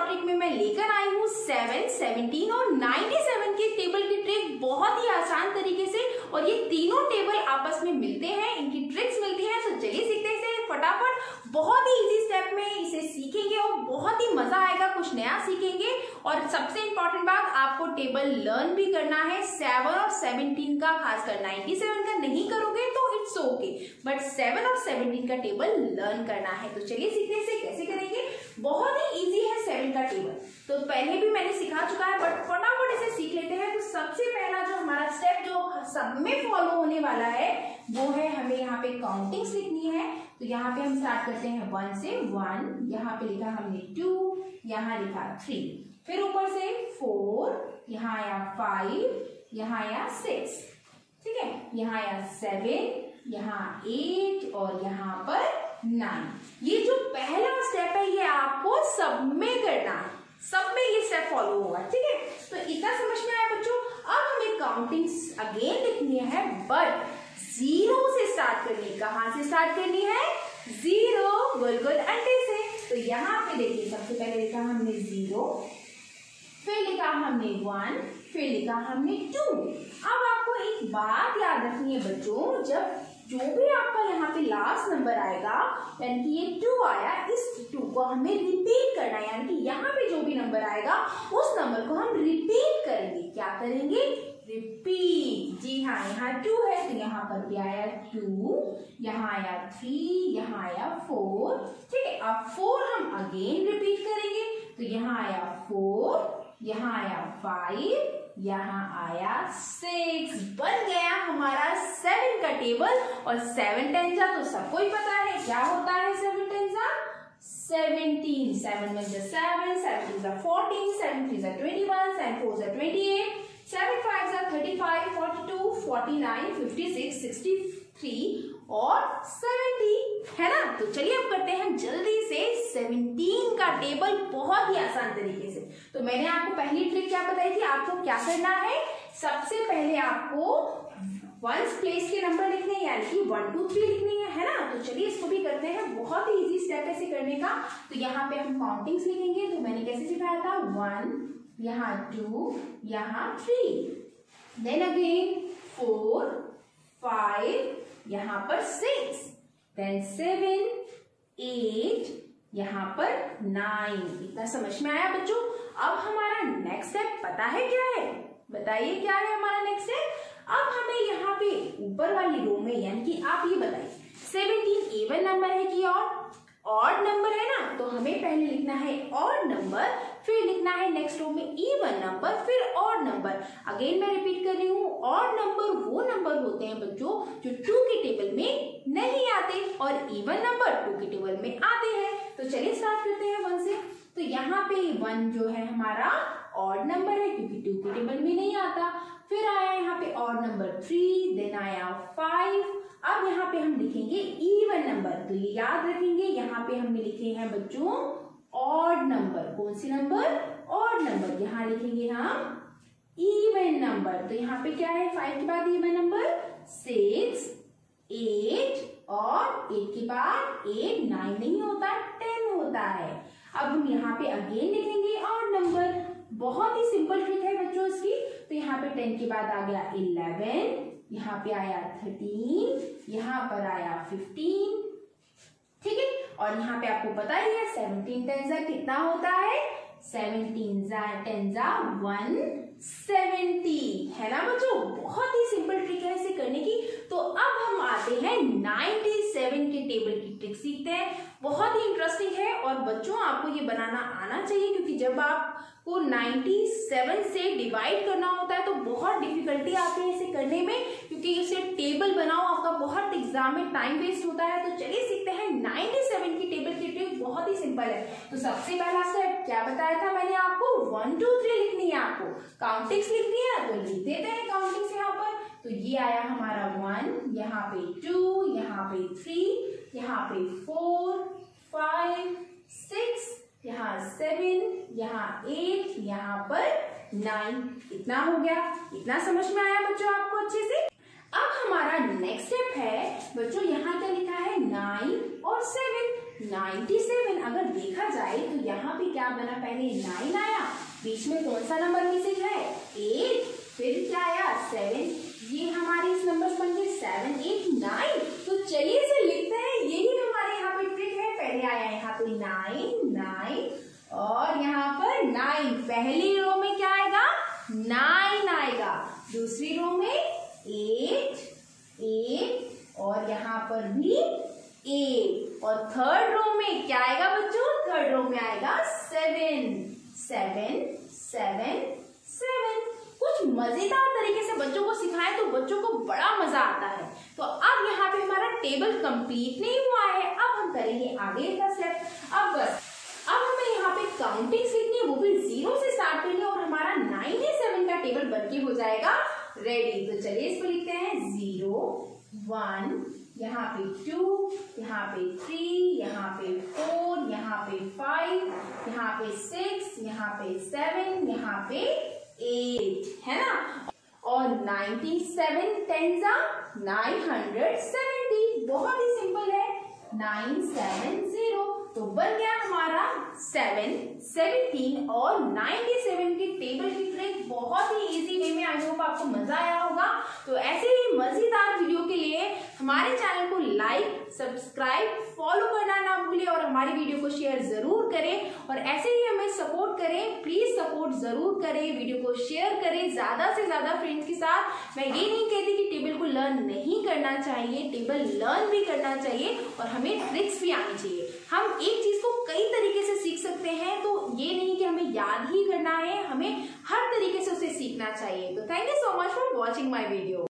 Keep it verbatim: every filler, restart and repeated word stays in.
Trick में मैं लेकर आई हूँ सेवन, सेवनटीन और नाइन्टी सेवन के टेबल की ट्रिक बहुत ही आसान तरीके से, और ये तीनों टेबल आपस में मिलते हैं, इनकी ट्रिक्स मिलती हैं। तो चलिए सीखते हैं इसे फटाफट, बहुत ही इजी स्टेप में इसे सीखेंगे और बहुत ही मजा आएगा, कुछ नया सीखेंगे। और सबसे इंपॉर्टेंट बात, आपको टेबल लर्न भी करना है, सेवन और सेवनटीन का, खासकर नाइन्टी सेवन का नहीं करोगे तो इट्स ओके, बट सेवन और सेवनटीन का टेबल लर्न करना है। तो चलिए सीखते हैं इसे कैसे करेंगे। बहुत ही इजी है सेवन का टेबल, तो पहले भी मैंने सिखा चुका है, बट फटाफट इसे सीख लेते हैं। तो सबसे पहला जो हमारा स्टेप जो सब में फॉलो होने वाला है वो है, हमें यहाँ पे काउंटिंग्स लिखनी है। तो यहाँ पे हम स्टार्ट करते हैं वन से, वन, यहाँ पे लिखा हमने टू, यहाँ लिखा थ्री, फिर ऊपर से फोर, यहाँ आया फाइव, यहाँ आया सिक्स, ठीक है, यहाँ आया सेवन, यहाँ एट और यहाँ पर नाइन। ये जो पहला स्टेप है ये आपको सब में करना है, सब में ये स्टेप फॉलो होगा, ठीक है। तो इतना समझ में आया बच्चों। अब हमें काउंटिंग्स अगेन लिखनी है, बट जीरो से स्टार्ट करनी है। कहाँ से स्टार्ट करनी है? जीरो, गुड गुड, अंडे से। तो यहाँ पे देखिए, सबसे पहले लिखा हमने जीरो, फिर लिखा हमने वन, फिर लिखा हमने टू। अब आपको एक बात याद रखनी है बच्चों, जब जो भी आपका यहाँ पे लास्ट नंबर आएगा, यानी कि ये टू आया, इस टू को हमें रिपीट करना है, यानी कि यहाँ पे जो भी नंबर आएगा उस नंबर को हम रिपीट करेंगे। क्या करेंगे? रिपीट। जी हाँ, यहाँ टू है तो यहाँ पर भी आया टू, यहाँ आया थ्री, यहाँ आया फोर, ठीक है। अब फोर हम अगेन रिपीट करेंगे, तो यहाँ आया फोर, यहाँ आया फाइव, यहाँ आया सिक्स। बन गया हमारा सेवन का टेबल। और सेवन टेंजा तो सबको ही पता है क्या होता है। सेवन टेंजा सेवनटीन, सेवन वन जा सेवन, सेवन टू जा फोर्टीन, सेवन थ्री जा ट्वेंटी वन, सेवन फोर जा ट्वेंटी एट, सेवन फाइव जा thirty five, forty two, forty nine, fifty six, sixty three और सेवेंटी, है ना। तो चलिए अब करते हैं जल्दी से सेवनटीन का टेबल बहुत ही आसान तरीके से। तो मैंने आपको पहली ट्रिक क्या बताई थी, आपको क्या करना है, सबसे पहले आपको वंस प्लेस के नंबर लिखने हैं, यानी कि वन टू थ्री लिखनी है, है ना। तो चलिए इसको भी करते हैं, बहुत ही इजी स्टेप है इसे करने का। तो यहाँ पे हम काउंटिंग्स लिखेंगे। तो मैंने कैसे सिखाया था, वन, यहाँ टू, यहाँ three, then again four, five, यहाँ पर सिक्स, देन सेवन, एट, यहाँ पर नाइन। इतना समझ में आया बच्चों। अब हमारा नेक्स्ट स्टेप पता है क्या है? बताइए क्या है हमारा नेक्स्ट स्टेप। अब हमें यहाँ पे ऊपर वाली रो में, यानी कि आप ये बताइए सेवनटीन इवन नंबर है कि ऑड नंबर है ना। तो हमें पहले लिखना है ऑड नंबर, फिर लिखना है नेक्स्ट रो में इवन नंबर, फिर ऑड नंबर। अगेन मैं रिपीट कर रही हूँ, ऑड नंबर वो नंबर होते हैं बच्चों जो टू के टेबल में नहीं आते, और इवन नंबर टू के टेबल में आते हैं। तो चलिए स्टार्ट करते हैं वन से। तो यहाँ पे वन जो है हमारा ऑड नंबर है, क्योंकि टू के टेबल में नहीं आता। फिर आया यहाँ पे ऑड नंबर थ्री, देन आया फाइव। अब यहाँ पे हम लिखेंगे इवन नंबर। तो ये याद रखेंगे, यहाँ पे हमने लिखे हैं बच्चों ऑड नंबर। कौन सी नंबर? Odd number. यहाँ लिखेंगे हम इवन नंबर। तो यहाँ पे क्या है, फाइव के बाद इवन नंबर सिक्स, एट, और एट के बाद एट, नाइन नहीं होता, टेन होता है। अब हम यहाँ पे अगेन लिखेंगे ऑड नंबर। बहुत ही सिंपल ट्रिक है बच्चों इसकी। तो यहाँ पे टेन के बाद आ गया इलेवन, यहाँ पे आया थर्टीन, यहाँ पर आया फिफ्टीन, ठीक है। और यहाँ पे आपको पता ही है सेवनटीन टेंजा कितना होता है, सेवनटीन टेंजा वन सेवेंटी, है ना बच्चों। बहुत ही सिंपल ट्रिक है इसे करने की। तो अब हम आते हैं नाइन्टी सेवन के टेबल की ट्रिक सीखते हैं। बहुत ही इंटरेस्टिंग है, और बच्चों आपको ये बनाना आना चाहिए, क्योंकि जब आपको नाइन्टी सेवन से डिवाइड करना होता है तो बहुत डिफिकल्टी आती है इसे करने में, क्योंकि इसे टेबल बनाओ आपका बहुत एग्जाम में टाइम वेस्ट होता है। तो चलिए सीखते हैं नाइन्टी सेवन की टेबल की ट्रिक। बहुत ही सिंपल है। तो सबसे पहला स्टेप क्या बताया था मैंने आपको, वन टू थ्री लिखनी है, आपको काउंटिंग्स लिखनी है। तो लिख देते हैं काउंटिंग्स यहाँ पर। तो ये आया हमारा वन, यहाँ पे टू, यहाँ पे थ्री, यहाँ पे फोर, फाइव, सिक्स, यहाँ सेवन, यहाँ एट, यहाँ पर नाइन। इतना हो गया। इतना समझ में आया बच्चों आपको अच्छे से। अब हमारा नेक्स्ट स्टेप है बच्चों, यहाँ क्या लिखा है, नाइन और सेवन, नाइन्टी सेवन। अगर देखा जाए तो यहाँ पे क्या क्या बना, पहले नाइन आया, बीच में कौन सा नंबर मिसिंग है, एट, फिर क्या आया, सेवन, ये हमारे इस नंबर बन गए सेवन, एट, नाइन। तो चलिए इसे लिखते हैं, यही हमारे यहाँ पे ट्रिक है। पहले आया यहाँ पे नाइन, नाइन और यहाँ पर नाइन, पहली रो में क्या आएगा, नाइन आएगा, दूसरी रो में एट, एट और यहाँ पर भी एट, और थर्ड रो में क्या आएगा बच्चों, थर्ड रो में आएगा सेवन, सेवन, सेवन, सेवन। कुछ मजेदार तरीके से बच्चों को सिखाएं तो बच्चों को बड़ा मजा आता है। तो अब यहाँ पे हमारा टेबल कंप्लीट नहीं हुआ है, अब हम करेंगे आगे का स्टेप। अब बस अब हमें यहाँ पे काउंटिंग सीखनी है, वो भी जीरो से स्टार्ट करनी है और हमारा सत्तानवे का टेबल बनके हो जाएगा रेडी। तो चलिए इसको लिखते हैं, जीरो, वन, यहाँ पे टू, यहाँ पे थ्री, यहाँ पे फोर, यहाँ पे फाइव, यहाँ पे सिक्स, यहाँ पे सेवन, यहाँ पे एट, है ना। और सत्तानवे टेन जा नाइन हंड्रेड सेवेंटी, बहुत ही सिंपल है, नाइन सेवन जीरो। तो बन गया हमारा सेवन, सेवनटीन और सत्तानवे की टेबल की ट्रिक बहुत ही इजी वे में। आई होप आपको मजा आया होगा। तो ऐसे ही मजेदार वीडियो के लिए हमारे चैनल को लाइक, सब्सक्राइब, फॉलो करना ना भूलें और हमारी वीडियो को शेयर जरूर करें और ऐसे ही हमें सपोर्ट करें। प्लीज सपोर्ट जरूर करें, वीडियो को शेयर करें ज्यादा से ज्यादा फ्रेंड्स के साथ। मैं ये नहीं कहती कि टेबल को लर्न नहीं करना चाहिए, टेबल लर्न भी करना चाहिए और हमें ट्रिक्स भी आनी चाहिए। हम एक चीज को कई तरीके से सीख सकते हैं, तो ये नहीं कि हमें याद ही करना है, हमें हर तरीके से उसे सीखना चाहिए। तो thank you so much for watching my video.